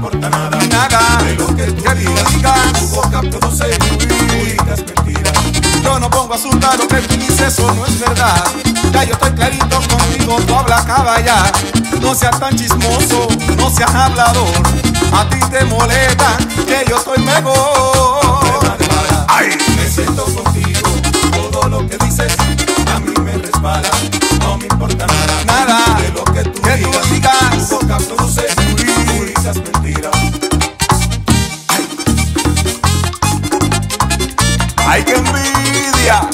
importa nada, nada de lo que tú digas. Tu boca produce puritas mentiras. Yo no pongo asunto lo que tú dices, eso no es verdad. Ya yo estoy clarito contigo, tú hablas caballar. No seas tan chismoso, no seas hablador. A ti te molesta que yo estoy mejor. Prueba de bala, Ay, me siento contigo. Todo lo que dices a mí me resbala. No me importa nada, nada de lo que tú digas. Tu boca produce puritas mentiras. ay, qué envidia.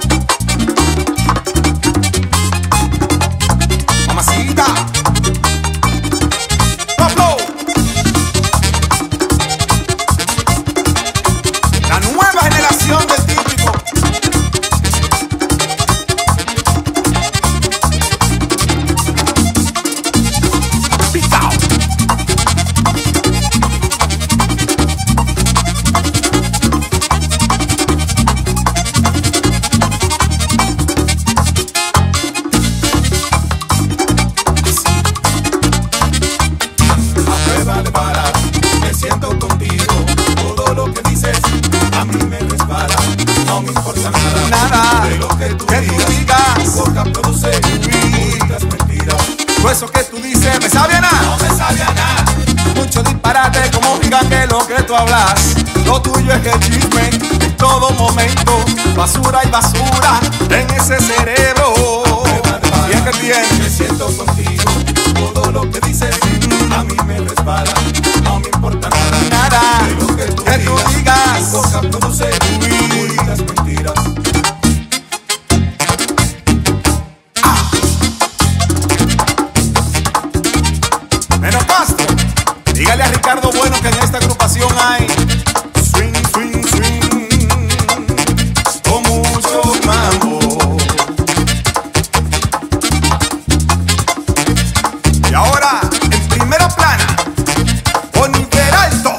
Mamacita. Pablo. La nueva generación del típico. Pitao. Me siento contigo, todo lo que dices a mí me resbala. No me importa nada, Nada de lo que tú que tú digas. Tu boca produce puritas mentiras. Todo eso que tú dices me sabe a nada. No me sabe a nada. Mucho disparate como diga que lo que tú hablas. Lo tuyo es que chisme en todo momento. Basura y basura en ese cerebro. Bien que tienes. Me siento contigo, todo lo que dices a mí me resbala. No me importa nada, Nada de lo que tú digas. Tu boca produce puritas mentiras. Menos pasto. Dígale a Ricardo Bueno que en esta agrupación hay swing, swing, swing, con mucho mambo. Y ahora, en primera plana, con nivel alto.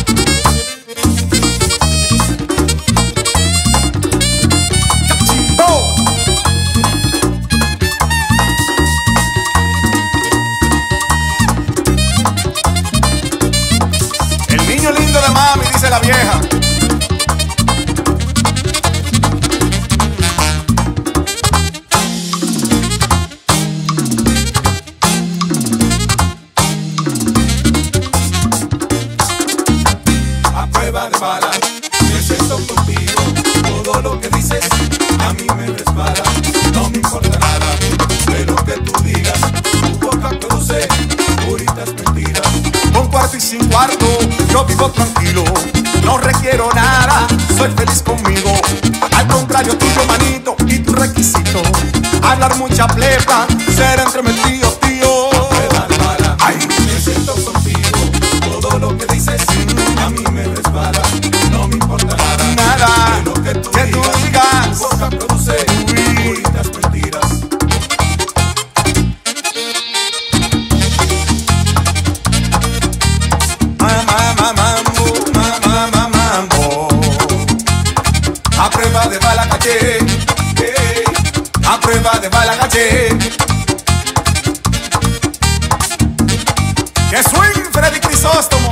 ¡Cachimbo! El niño lindo de mami, dice la vieja. A prueba de bala, me siento contigo. Todo lo que dices a mí me resbala. No me importa nada de lo que tú digas. Tu boca produce puritas mentiras. Con cuarto y sin cuarto, yo vivo tranquilo. No requiero nada, soy feliz conmigo. Al contrario tuyo, manito, y tu requisito hablar mucha plepa, ser entremetido, tío. Prueba de bala, Ay, me siento contigo. Todo lo que dices a mí me resbala. No me importa nada, nada de lo que tú que tú digas. Tu boca produce puritas mentiras. Mambo. A prueba de bala caché, a prueba de bala caché. Que swing Freddy Crisóstomo.